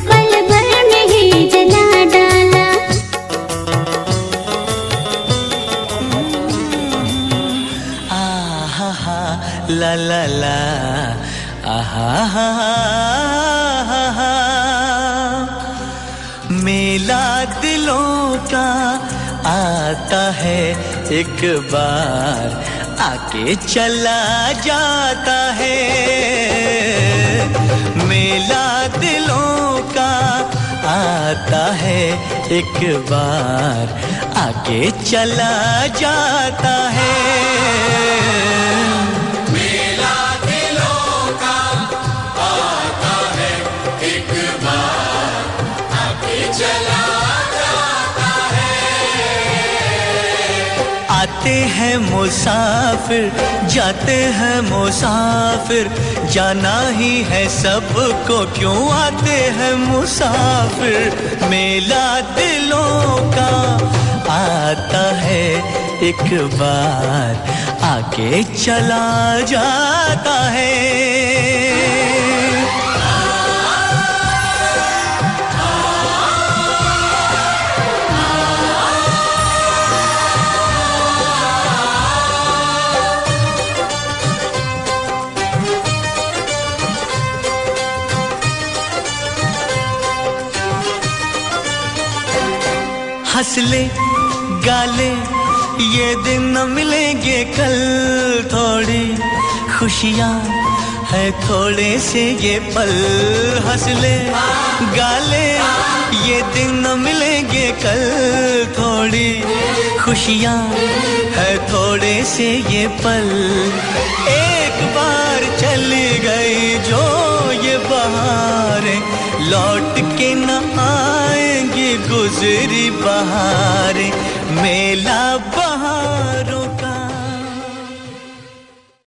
पल भर में ही जला डाला। आहा हा ला ला ला, आहा हा हा। मेला दिलों का आता है एक बार, आके चला जाता है। मेला दिलों का आता है एक बार, आके चला जाता है। मेला दिलों का आता है एक बार, आके चला आते हैं मुसाफिर, जाते हैं मुसाफिर, जाना ही है सबको, क्यों आते हैं मुसाफिर। मेला दिलों का आता है एक बार, आके चला जाता है। हंस ले गाले ये दिन न मिलेंगे कल, थोड़ी खुशियाँ है थोड़े से ये पल। हंस ले गाले ये दिन न मिलेंगे कल, थोड़ी खुशियाँ है थोड़े से ये पल। एक बार चली गई जो ये बहारें, लौट के न आएंगी गुजरी बहारें। मेला बहार